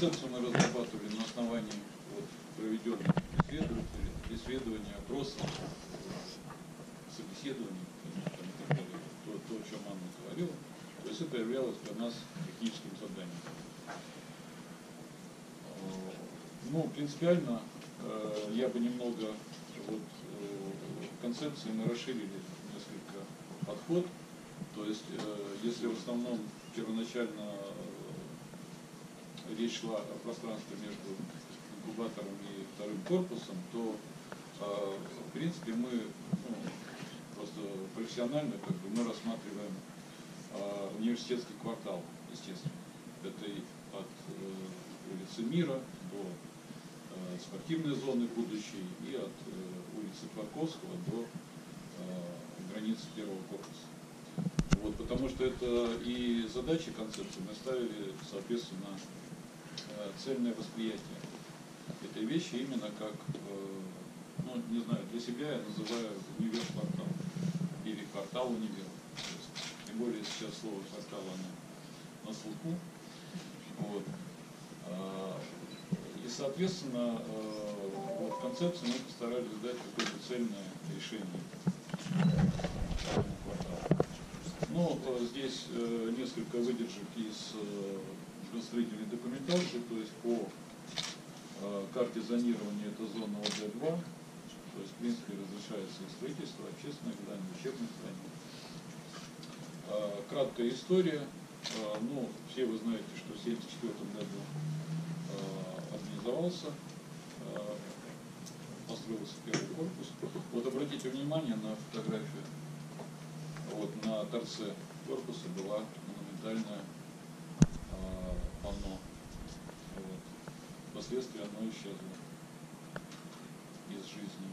концепцию мы разрабатывали на основании проведенных исследований, опросов, собеседований, то, о чем Анна говорила. То есть это являлось для нас техническим заданием. Ну, принципиально я бы немного в концепции мы расширили несколько подход. То есть, если в основном первоначально речь шла о пространстве между инкубатором и вторым корпусом, то в принципе мы просто профессионально мы рассматриваем университетский квартал, естественно. Это и от улицы Мира до спортивной зоны будущей и от улицы Парковского до границы первого корпуса. Потому что это и задачи концепции мы ставили, соответственно, цельное восприятие этой вещи именно как, не знаю, для себя я называю универ-квартал или квартал-универ. Тем более сейчас слово квартал оно на слуху. И, соответственно, в концепции мы постарались дать какое-то цельное решение квартала. Здесь несколько выдержек из строительной документации, то есть по карте зонирования это зона ОД-2, то есть в принципе разрешается и строительство общественных зданий, учебных зданий. Краткая история. Все вы знаете, что в 1974 году организовался, построился первый корпус. Обратите внимание на фотографию. На торце корпуса была монументальная панно. Впоследствии оно исчезло из жизни.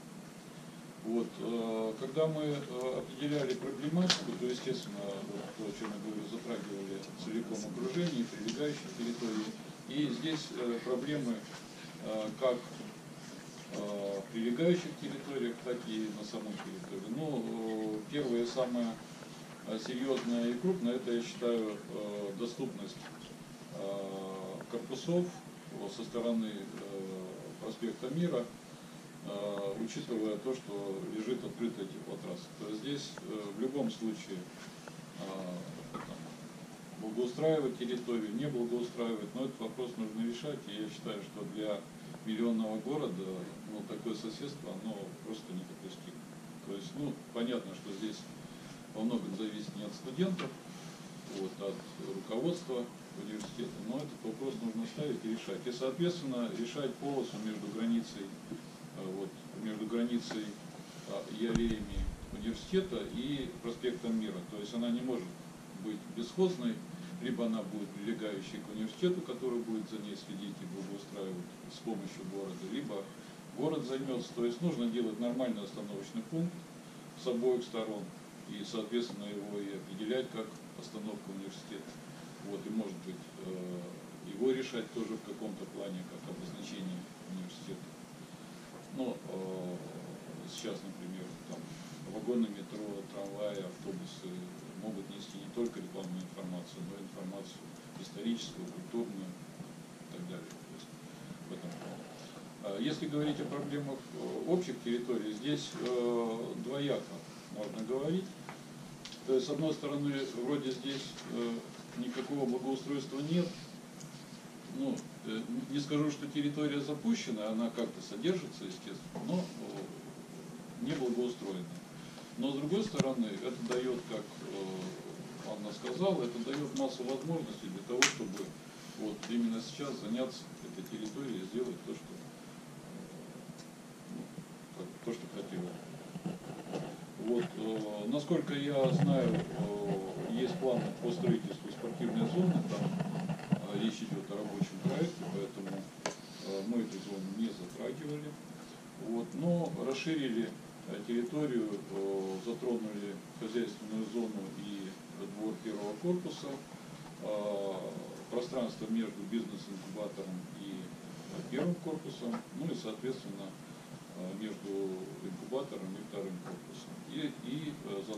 Когда мы определяли проблематику, то, естественно, то, о чем я говорю, затрагивали целиком окружение, прилегающие территории. И здесь проблемы как в прилегающих территориях, так и на самой территории. Первое, самое серьезное и крупное, это, я считаю, доступность корпусов со стороны проспекта Мира, учитывая то, что лежит открытая теплотрасса. То есть здесь в любом случае благоустраивать территорию, не благоустраивать, но этот вопрос нужно решать. И я считаю, что для миллионного города такое соседство, оно просто недопустимо. То есть, понятно, что здесь во многом зависит не от студентов, от руководства университета, но этот вопрос нужно ставить и решать. И, соответственно, решать полосу между границей и аллеями университета и проспектом Мира. То есть она не может быть бесхозной, либо она будет прилегающей к университету, который будет за ней следить и благоустраивать с помощью города, либо город займется. То есть нужно делать нормальный остановочный пункт с обоих сторон и, соответственно, его и определять как остановку университета. И, может быть, его решать тоже в каком-то плане, как обозначение университета. Сейчас, например, вагоны метро, трамваи, автобусы могут нести не только рекламную информацию, но и информацию историческую, культурную и так далее. Если говорить о проблемах общих территорий, здесь двояко можно говорить. То есть, с одной стороны, вроде здесь никакого благоустройства нет. Не скажу, что территория запущена, она как-то содержится, естественно, но не благоустроена. Но с другой стороны, это дает, как Анна сказала, это дает массу возможностей для того, чтобы именно сейчас заняться этой территорией и сделать то, что хотела. Насколько я знаю, есть планы по строительству спортивной зоны, там речь идет о рабочем проекте, поэтому мы эту зону не затрагивали. Но расширили территорию, затронули хозяйственную зону и двор первого корпуса, пространство между бизнес-инкубатором и первым корпусом, и, соответственно, между инкубатором и вторым корпусом. И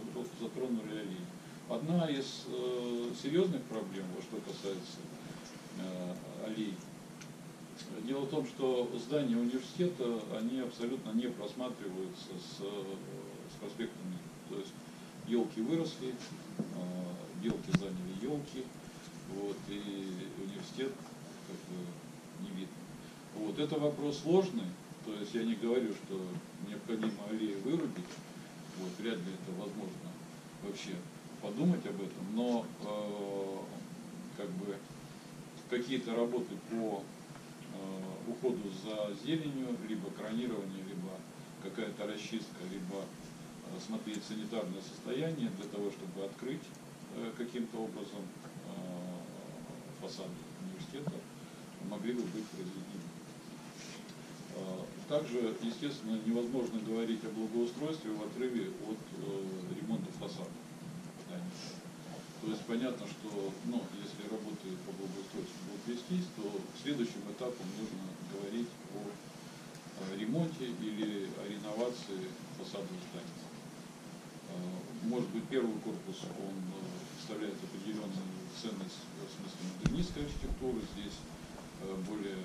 затронули аллеи. Одна из серьезных проблем, что касается аллей. Дело в том, что здания университета, они абсолютно не просматриваются с проспекта Мира. То есть елки выросли, белки заняли елки, вот, и университет как бы не видно. Вот, это вопрос сложный, то есть я не говорю, что необходимо аллеи вырубить, вот, вряд ли это возможно вообще подумать об этом, но как бы какие-то работы по уходу за зеленью, либо кронирование, либо какая-то расчистка, либо смотреть санитарное состояние для того, чтобы открыть каким-то образом фасад университета, могли бы быть произведены. Также, естественно, невозможно говорить о благоустройстве в отрыве от ремонта фасада. То есть понятно, что если работы по благоустройству будут вестись, то следующим этапом нужно говорить о ремонте или о реновации фасадов зданий. Может быть, первый корпус, он представляет определенную ценность в смысле модернистской архитектуры. Здесь более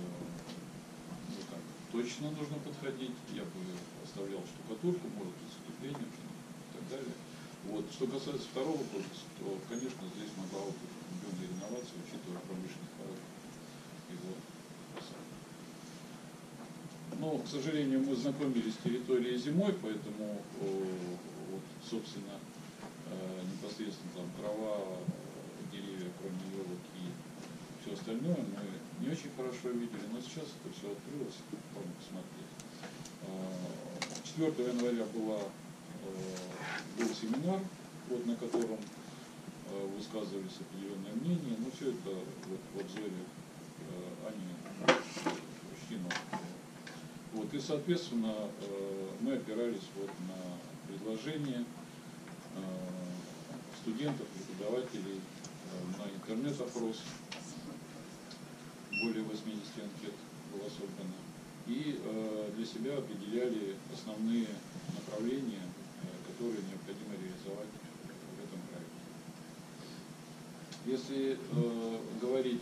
точно нужно подходить. Я бы оставлял штукатурку, может быть, с укреплением и так далее. Вот. Что касается второго корпуса, то, конечно, здесь могла быть определенная реновация, учитывая промышленный характер его фасада. Но, к сожалению, мы знакомились с территорией зимой, поэтому, вот, собственно, непосредственно там трава, деревья, кроме елок и все остальное, мы не очень хорошо видели, но сейчас это все открылось, можно посмотреть. 4 января был семинар, вот, на котором высказывались определенные мнения, но все это вот, в обзоре Ани Ущинова. Вот, и, соответственно, мы опирались вот на предложения студентов, преподавателей, на интернет-опрос. Более 80 анкет было собрано. И для себя определяли основные направления, которые необходимо реализовать в этом проекте. Если говорить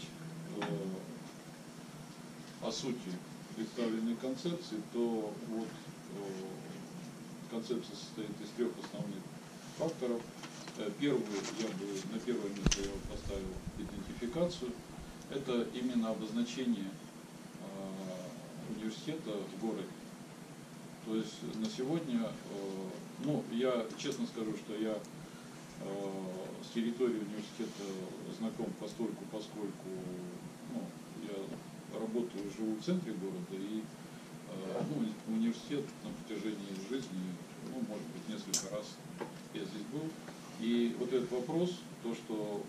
о сути представленной концепции, то вот концепция состоит из 3 основных факторов. Первый, на первое место я поставил идентификацию. Это именно обозначение университета в городе. То есть на сегодня, я честно скажу, что я с территорией университета знаком постольку, поскольку я работаю, живу в центре города, и университет на протяжении жизни, может быть, несколько раз я здесь был. И вот этот вопрос, то, что,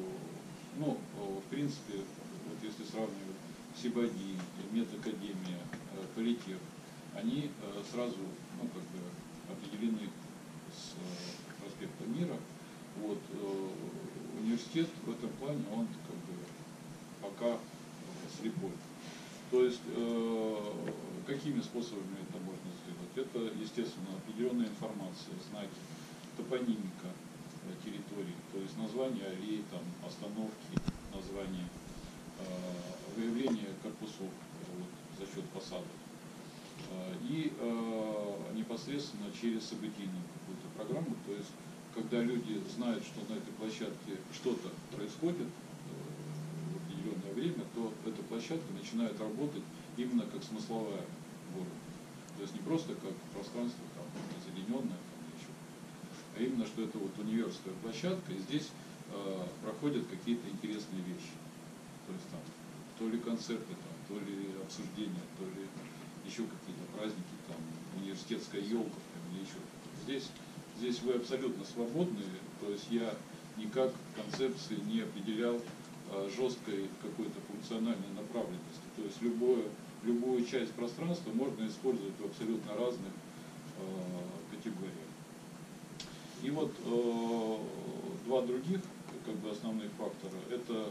в принципе, вот если сравнивать СИБАДИ, Медакадемия, Политех, они сразу, определены с проспекта Мира. Вот, университет в этом плане, он пока слепой. То есть, какими способами это можно сделать? Это, естественно, определенная информация, знаки, топонимика территории, то есть название аллей, там, остановки, название, выявление корпусов за счет фасадов. И непосредственно через событийную какую-то программу, то есть когда люди знают, что на этой площадке что-то происходит в определенное время, то эта площадка начинает работать именно как смысловая города. То есть не просто как пространство там, озелененное, а именно, что это вот универская площадка, и здесь проходят какие-то интересные вещи. То есть там то ли концерты, там, то ли обсуждения, то ли еще какие-то праздники, там, университетская елка, или еще. Здесь вы абсолютно свободны, то есть я никак в концепции не определял жесткой какой-то функциональной направленности. То есть любую часть пространства можно использовать в абсолютно разных категориях. И вот два других основных фактора — это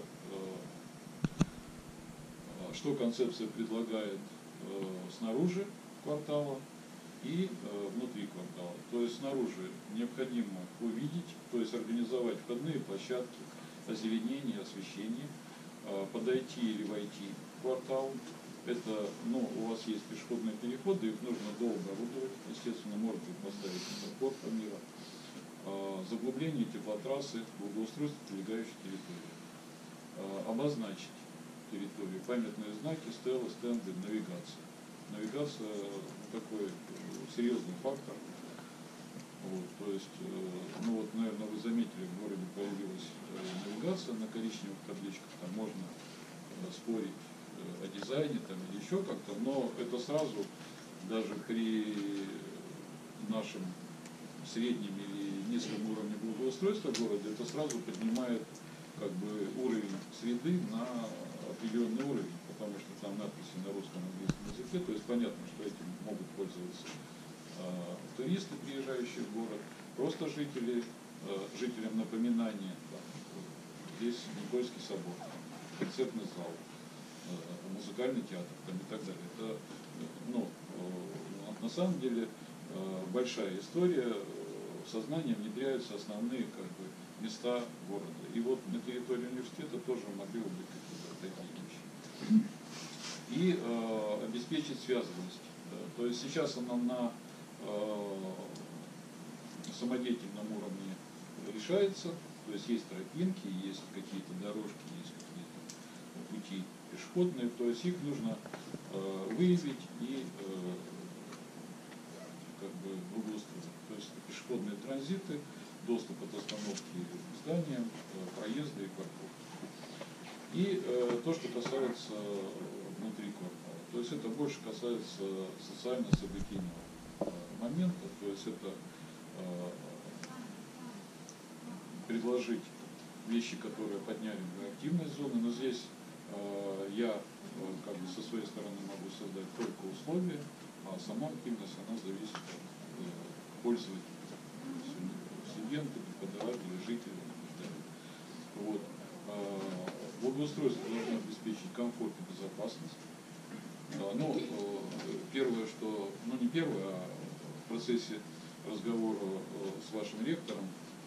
что концепция предлагает снаружи квартала и внутри квартала. То есть снаружи необходимо увидеть, то есть организовать входные площадки, озеленение, освещение. подойти или войти в квартал. Это, у вас есть пешеходные переходы, их нужно долго оборудовать, естественно, можно поставить светофор по миру. Заглубление теплотрассы, благоустройство прилегающей территории. Обозначить территорию, памятные знаки, стелы, стенды, навигация. Навигация такой серьезный фактор. То есть, наверное, вы заметили, в городе появилась навигация на коричневых табличках, там можно спорить о дизайне там, или еще как-то, но это сразу, даже при нашем среднем или низком уровне благоустройства в городе, это сразу поднимает уровень среды на определенный уровень, потому что там надписи на русском и английском языке, то есть понятно, что этим могут пользоваться туристы, приезжающие в город, просто жители, жителям напоминания, здесь Никольский собор, концертный зал, музыкальный театр и так далее. Это, на самом деле, большая история, в сознание внедряются основные места города. И вот на территории университета тоже могли бы быть какие-то такие вещи. И обеспечить связанность. То есть сейчас она на самодеятельном уровне решается, то есть тропинки, есть какие-то дорожки, есть какие-то пути пешеходные, то есть их нужно выявить и благоустроить. То есть пешеходные транзиты, доступ от остановки к зданиям, проезды и парковки. И то, что касается внутри квартала. То есть это больше касается социально-событийного момента, то есть это предложить вещи, которые подняли активность зоны, но здесь я со своей стороны могу создать только условия, а сама активность она зависит от пользователей, студенты, преподаватели, жители и так далее. Благоустройство должно обеспечить комфорт и безопасность. Первое, что, не первое, а в процессе разговора с вашим ректором,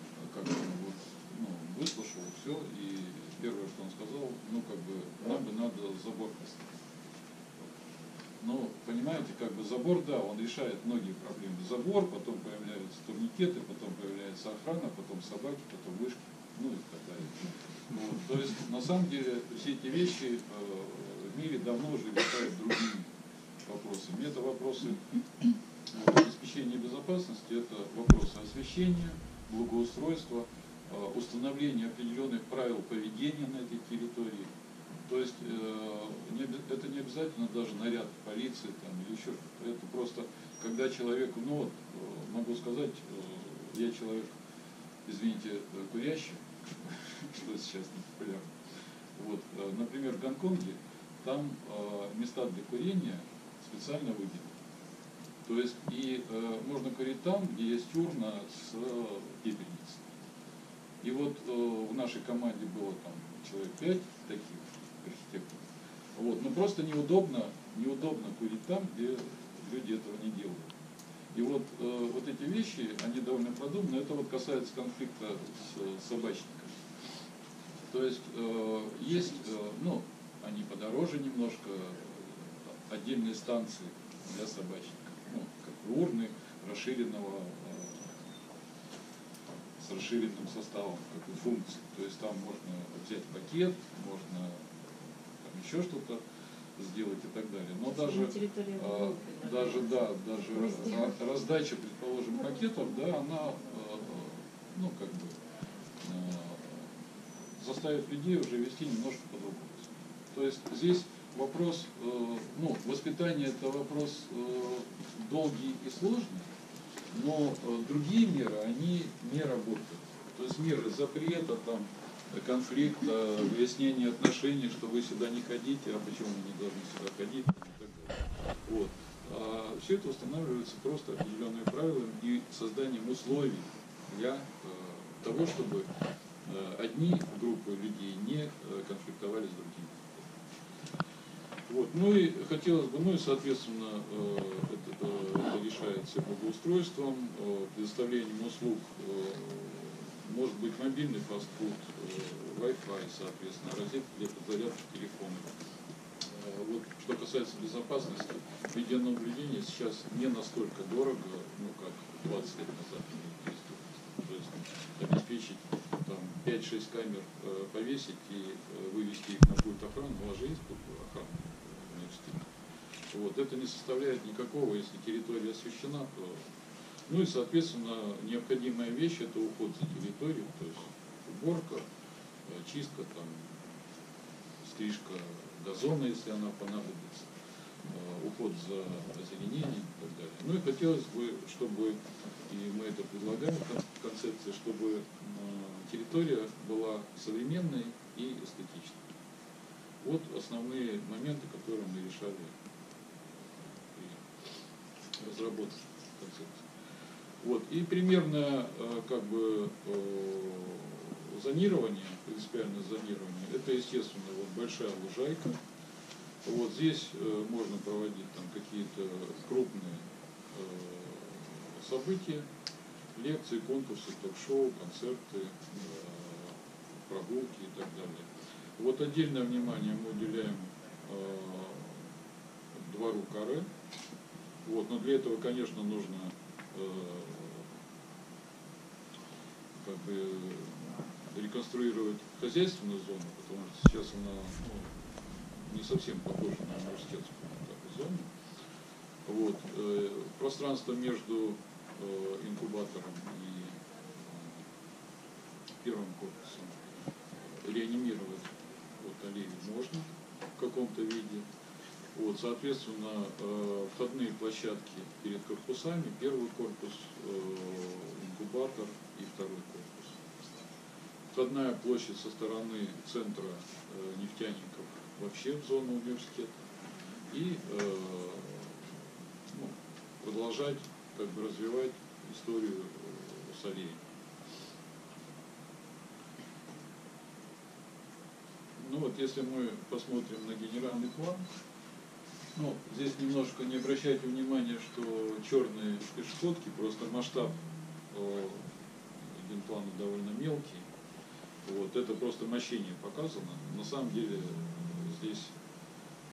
выслушал все, и первое, что он сказал, нам бы надо забор поставить. Понимаете, забор, да, он решает многие проблемы. Забор, потом появляются турникеты, потом появляется охрана, потом собаки, потом вышки, и так далее. То есть, на самом деле, все эти вещи в мире давно уже решают другими вопросами. Это вопросы обеспечения безопасности, это вопросы освещения, благоустройства, установления определенных правил поведения на этой территории. То есть это не обязательно даже наряд полиции или еще что-то. Это просто, когда человек, могу сказать, я человек, извините, курящий, что сейчас не популярно. Например, в Гонконге там места для курения специально выделены. То есть можно курить там, где есть урна с пепельницей. И в нашей команде было человек 5 таких архитекторов. Но просто неудобно курить там, где люди этого не делают. И эти вещи, они довольно продуманы. Это касается конфликта с собачниками. То есть есть, они подороже немножко, отдельные станции для собачников. Урны с расширенным составом функций. То есть там можно взять пакет, можно еще что-то сделать и так далее. Но даже раздача, предположим, пакетов, она заставит людей уже вести немножко по-другому. То есть здесь вопрос, воспитание это вопрос долгий и сложный, но другие меры, они не работают. То есть меры запрета, конфликта, выяснения отношений, что вы сюда не ходите, а почему вы не должны сюда ходить, и так далее. Все это устанавливается просто определенными правилами и созданием условий для того, чтобы одни группы людей не конфликтовали с другими. И хотелось бы, соответственно, это решается благоустройством, предоставлением услуг может быть мобильный фастфуд, Wi-Fi, соответственно, розетки для подзарядки телефона. Вот, что касается безопасности, видеонаблюдение сейчас не настолько дорого, ну, как 20 лет назад. То есть обеспечить там 5-6 камер повесить и вывести их на пульт охраны, у вас же есть пульт охраны в университете. Вот, это не составляет никакого, если территория освещена, то... Ну и, соответственно, необходимая вещь – это уход за территорией, то есть уборка, чистка, там, стрижка газона, если она понадобится, уход за озеленением и так далее. Ну и хотелось бы, чтобы, и мы это предлагаем в концепции, чтобы территория была современной и эстетичной. Вот основные моменты, которые мы решали при разработке концепции. Вот. И примерно как бы зонирование, принципиальное зонирование, это, естественно, вот большая лужайка. Вот здесь можно проводить там какие-то крупные события, лекции, конкурсы, ток-шоу, концерты, прогулки и так далее. Вот отдельное внимание мы уделяем двору Каре. Вот, но для этого, конечно, нужно как бы реконструировать хозяйственную зону, потому что сейчас она не совсем похожа на университетскую зону. Вот, пространство между инкубатором и первым корпусом реанимировать вот аллею можно в каком-то виде. Вот, соответственно, входные площадки перед корпусами, первый корпус, инкубатор и второй корпус. Входная площадь со стороны центра нефтяников вообще в зону университета. И продолжать как бы развивать историю с аллеей. Ну вот, если мы посмотрим на генеральный план, ну, здесь немножко не обращайте внимания, что черные пешеходки, просто масштаб генплана довольно мелкий. Вот, это просто мощение показано. На самом деле здесь